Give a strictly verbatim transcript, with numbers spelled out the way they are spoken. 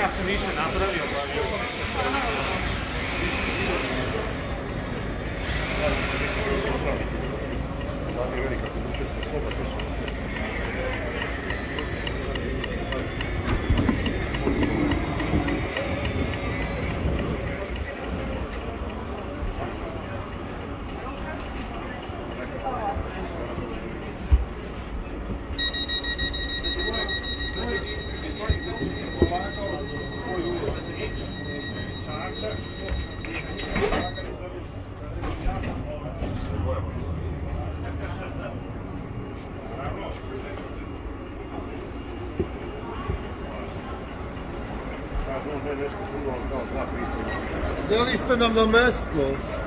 ja sam više napravio, pa mi je... Zadnji velika produkcijska sloba teče. Sjeli ste nam na mesto.